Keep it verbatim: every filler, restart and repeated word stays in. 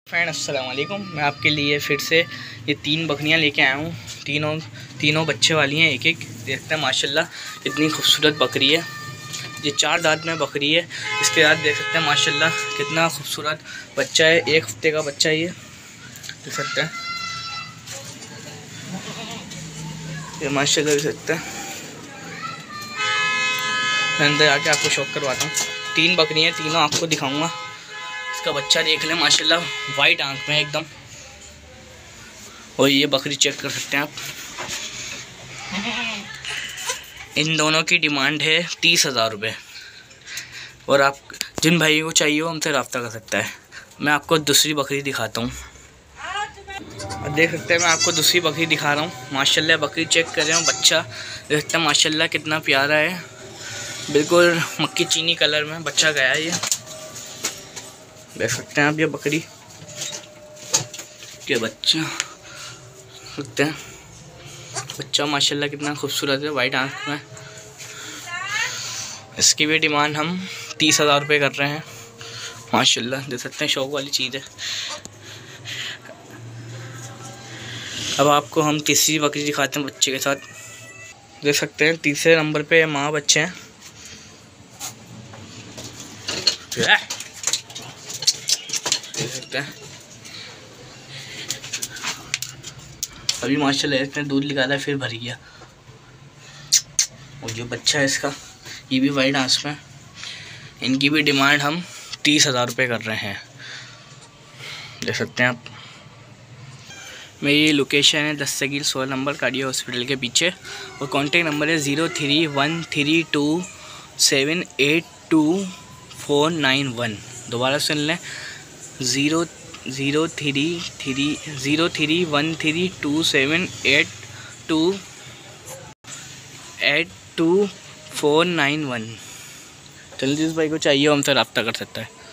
Friend अस्सलाम वालेकुम। मैं आपके लिए फिर से ये तीन बकरियां लेके आया हूँ। तीनों तीनों बच्चे वाली हैं, एक एक देखते हैं माशाल्लाह कितनी खूबसूरत बकरी है। ये चार दांत में बकरी है। इसके बाद देख सकते हैं माशाल्लाह कितना खूबसूरत बच्चा है। एक हफ्ते का बच्चा है ये, देख सकते हैं ये माशाल्लाह देख सकते हैं। मैं अंदर आके आपको शौक करवाता हूँ। तीन बकरियाँ, तीनों आपको दिखाऊँगा। इसका बच्चा देख लें माशाल्लाह, वाइट आंख में एकदम। और ये बकरी चेक कर सकते हैं आप। इन दोनों की डिमांड है तीस हज़ार रुपये। और आप जिन भाई को चाहिए हो हमसे रब्ता कर सकता है। मैं आपको दूसरी बकरी दिखाता हूँ। देख सकते हैं मैं आपको दूसरी बकरी दिखा रहा हूँ। माशाल्लाह बकरी चेक कर रहे हो, बच्चा देख सकते हैं माशाल्लाह कितना प्यारा है। बिल्कुल मक्की चीनी कलर में बच्चा गया है ये, देख सकते हैं आप। ये बकरी के बच्चा सकते हैं, बच्चा माशाल्लाह कितना खूबसूरत है, वाइट आंख में। इसकी भी डिमांड हम तीस हज़ार रुपये कर रहे हैं। माशाल्लाह देख सकते हैं, शौक वाली चीज़ है। अब आपको हम तीसरी बकरी दिखाते हैं बच्चे के साथ। देख सकते हैं तीसरे नंबर पे माँ बच्चे हैं। देख सकते हैं अभी माशाल्लाह इसने दूध निकाला फिर भर गया। और जो बच्चा है इसका, ये भी वाइट आंख में। इनकी भी डिमांड हम तीस हज़ार रुपये कर रहे हैं, देख सकते हैं आप। मेरी लोकेशन है दस्तगीर सोलह नंबर कार्डियो हॉस्पिटल के पीछे। और कॉन्टेक्ट नंबर है zero three one three two seven eight two four nine one. दोबारा सुन लें, zero zero three three zero three one three two seven eight two eight two four nine one. चलिए जिस भाई को चाहिए हमसे रब्ता कर सकता है।